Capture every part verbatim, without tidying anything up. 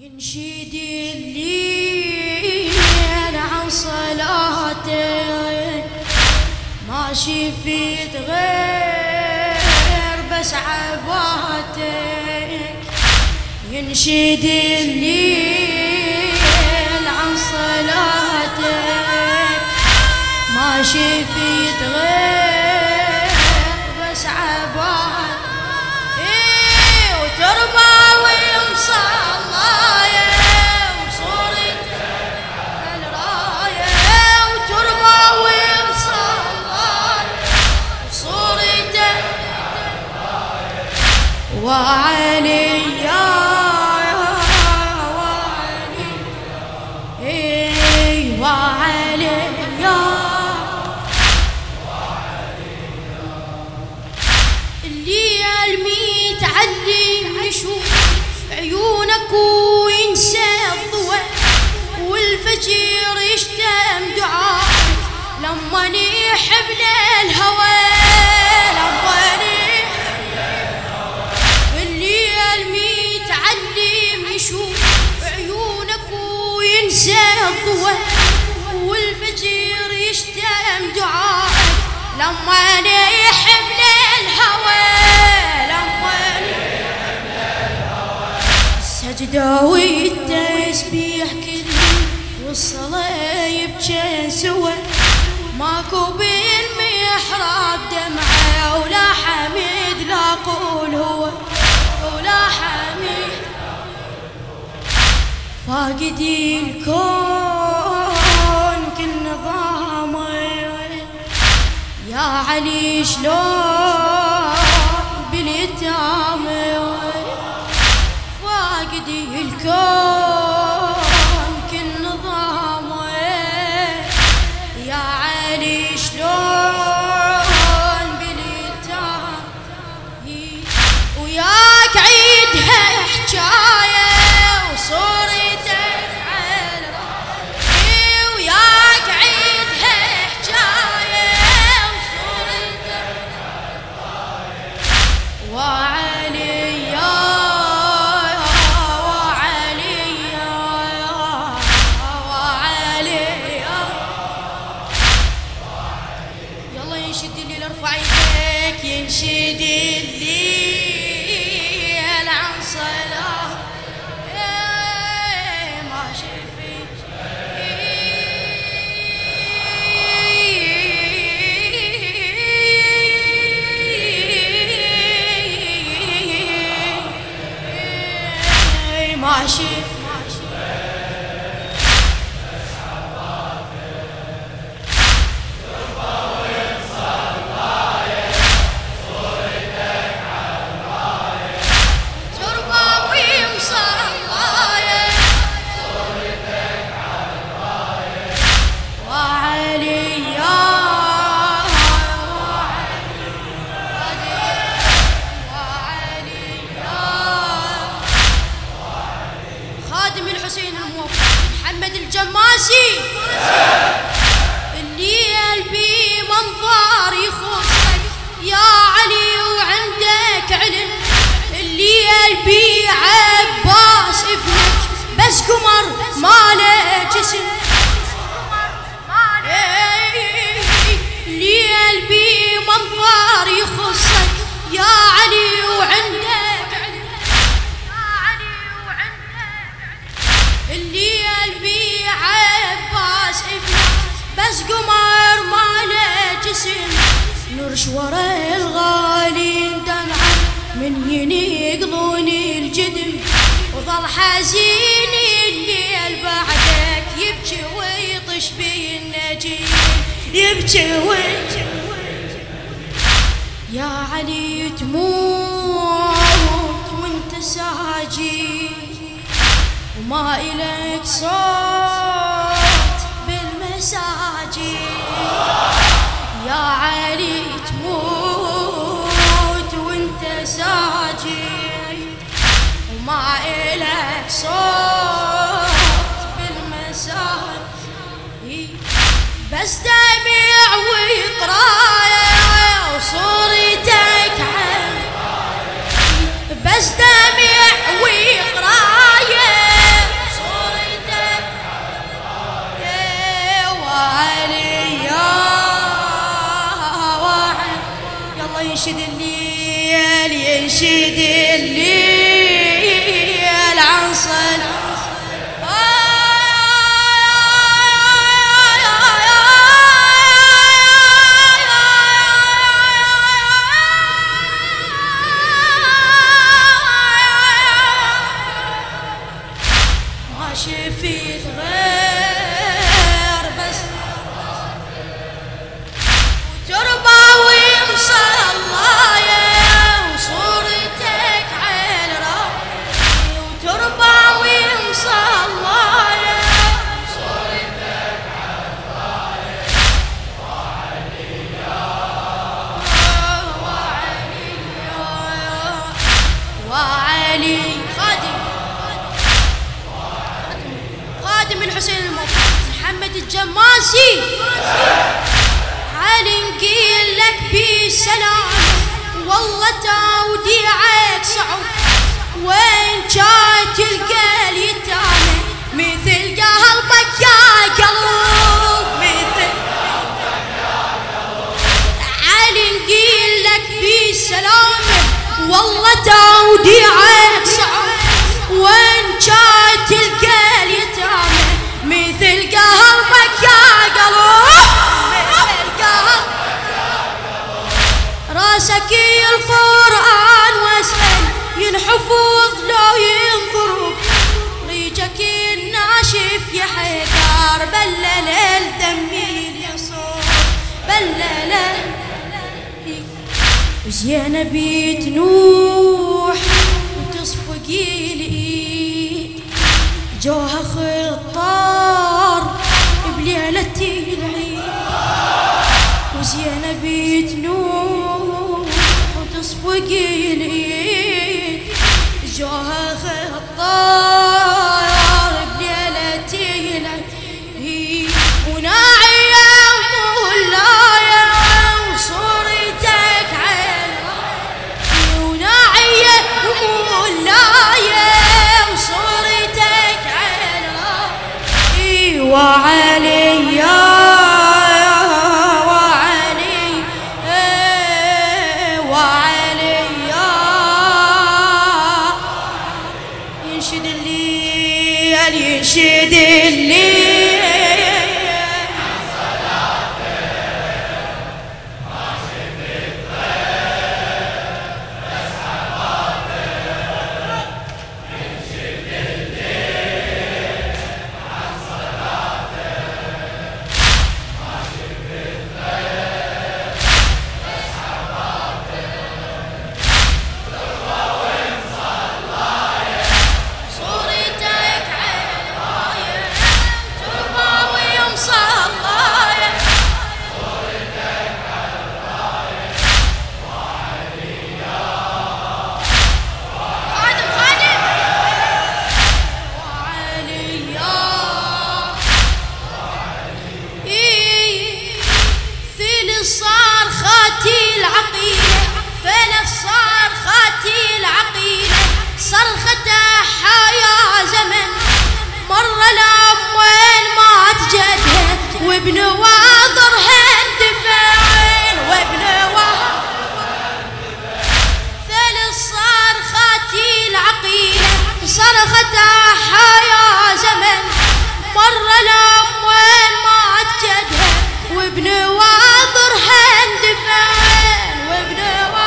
ينشد الليل عن صلاتك ما شفت غير بس عباتك. ينشد الليل عن صلاتك ما شفت غير بس عباتك. ايه وتربى ومصلاية وصورتك الراية وتربى ومصلاية وصورتك وعلي يا وعلي ايه وعلي يا اللي المتعلم يشوف عيونك وينسى الضوء والفجر يشتم دعائك لما نحب للهوى لما نحب اللي المتعلم يشوف عيونك وينسى الضوء والفجر يشتم دعائك لما نحب للهوى لما نحب للهوى. السجدة والتسبيح كله والصلاة يبكي سوا ماكو بالمحراب دمعة ولا حميد لا قول هو ولا حميد فاقدي الكون كل نظامه يا علي شلون باليتامى فاقدي الكون كل نظامه يا علي شلون باليتامى وياك عيدها حجايه وصورتك على وياك عيدها حجايه وعلي يا وعلي يا وعلي يا يلا ينشد الليل ارفع يديك ينشد الليل عن صلاة ما شفت ماشي الحسين الموفق محمد الجماسي الليل بمنظر يخصك يا علي وعندك علم الليل بعباس ابنك بس قمر ما له جسم الليل بمنظر يخصك يا علي وعندك اللي قلبي عباس ابنك بس قمر ما له جسم نرش ورا الغالين دمعة من ينقضون الجدم وظل حزين الليل بعدك يبكي ويطش بي النجيم يبكي ويطش يا علي تموت وانت ساجد وما إلك صوت بالمساجد يا علي تموت وانت ساجد وما إلك صوت بالمساجد بس دمع وقراية وصورتك عن بس دمع وقراية وعلي خادم خادم الحسين الموفق محمد الجماسي. علي نقيل لك بالسلام والله توديعك صعب، وين جاي تلقى اليتامى مثل قلبك يا قلب، مثل علي نقيل لك بالسلامة والله توديعك صعب، وين جاي تلقى اليتامى مثل قلبك يا قلب، مثل قلب. راسك القرآن واسأل ينحفظ لو ينضرب، ريجك الناشف يا حيدر بلل الدمي اليسار بلل. وزينب تنوح وتصفق الايد، جوها خطار بليلة العيد. وزينب تنوح وتصفق الايد، جوها خطار بليلة العيد. وناعية مولاية وصورتك على، وناعية مولاية وصورتك على، وعلي وعلي وعلي ينشد الليل ينشد الليل وابن واضر هندفعين، وابن واضر ثلث صرختي العقيلة صرختها حيا زمن، مر الأموال ما تجدها وابن واضر هندفعين، وابن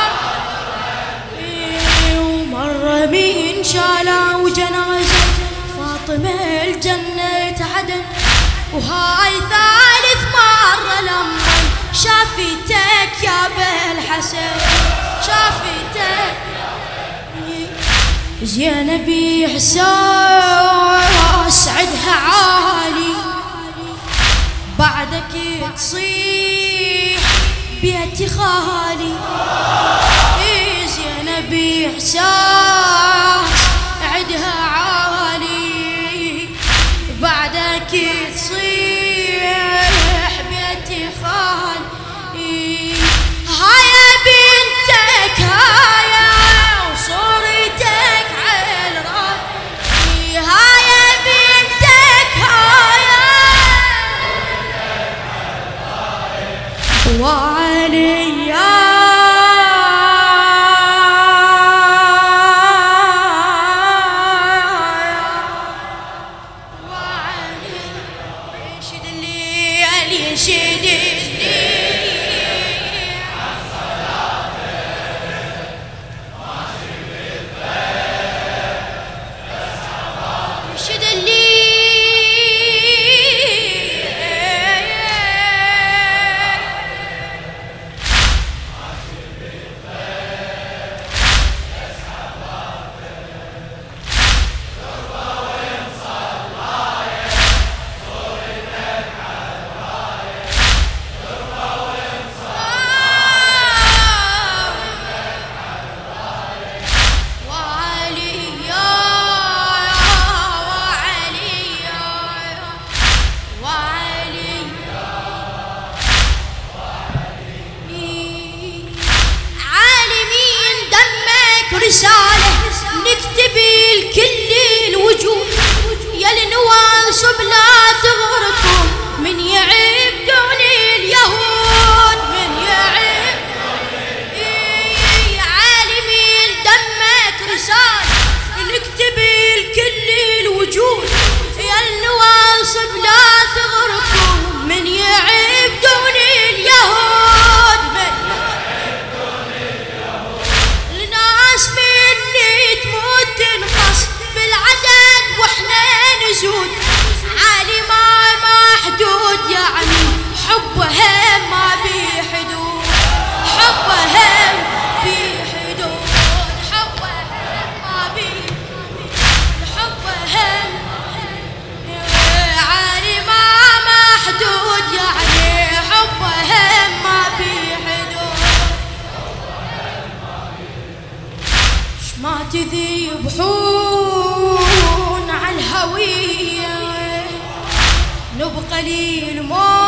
واضر ومر من شالا وجنازة فاطمة الجنة عدن، وهاي ثالث مرة لما شافتك يا بالحسن شافتك. زينب إحساس عدها عالي بعدك تصيح بيتي خالي. زينب إحساس عدها عالي بعدك تصيح بيتي خالي. هاي بنتك هاي وصورتك على الراي، هاي بنتك هاي وعلي نكتبي لكل الوجود يا النواصب لا تغركم من يعيب دون اليهود من يعيب عالمين دمك رسال نكتبي لكل الوجود يا النواصب لا تغركم من يعيب دون اليهود من يعيب دون اليهود الناس مني تموت تنقص بالعدد واحنا نزود عالي ما محدود يعني حبها ما بحدود حبها بحدود حبها ما بحدود حبها عالي ما محدود يعني حبها ما بحدود ما تذبحون على الهوية نبقى للموت